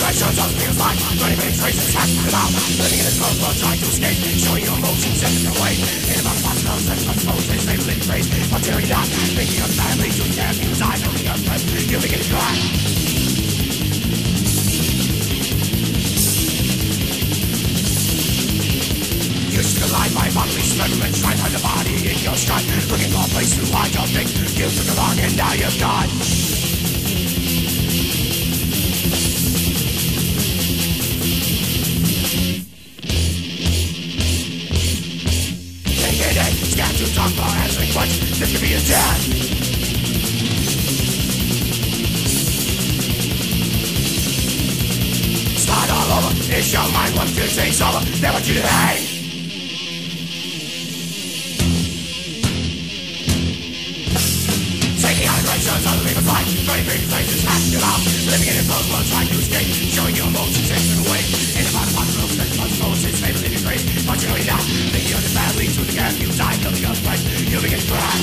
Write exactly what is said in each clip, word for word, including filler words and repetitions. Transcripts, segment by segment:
Generations of people's life, running big traces, hacking them out. Living in this world, world trying to escape, showing your emotions in different ways. In about possible sense, but suppose they say living grace. But tearing down, thinking of family, doing their people's eyes, only your friends, you begin to cry. Used to lie by bodily dismemberment, trying to find the body in your stride. Looking for a place to hide your things, you took along and now you're gone. Scan to talk for answering questions. This could be a death. Start all over. It's your mind once you taste over. They want you to hate. Taking on directions of the people's life. Running big places, hacking them out. Living in a closed world, trying to escape. Showing your emotions in different ways. In about a possible sense, but suppose it's made of living grace. But you know you're not. Thinking of the family, to the gap, you die, building up right. You begin to cry.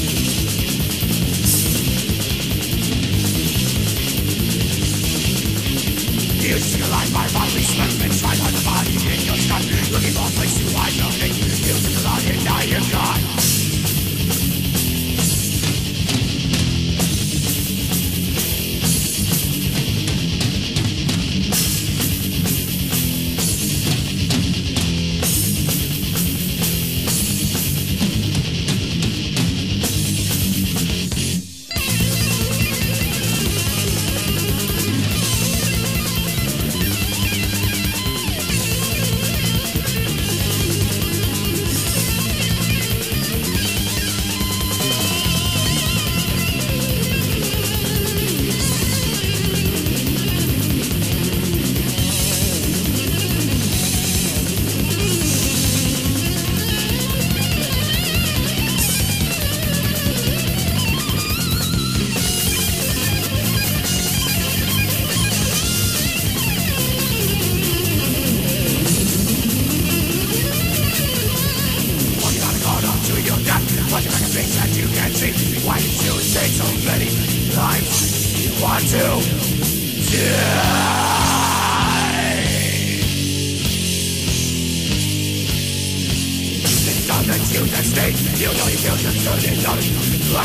You took a life by bodily dismemberment, trying to hide the body in your sky. Looking for a place to hide your things. You took a lot and now you're gone.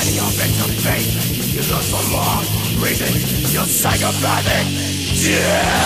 Psychopathic. Yeah.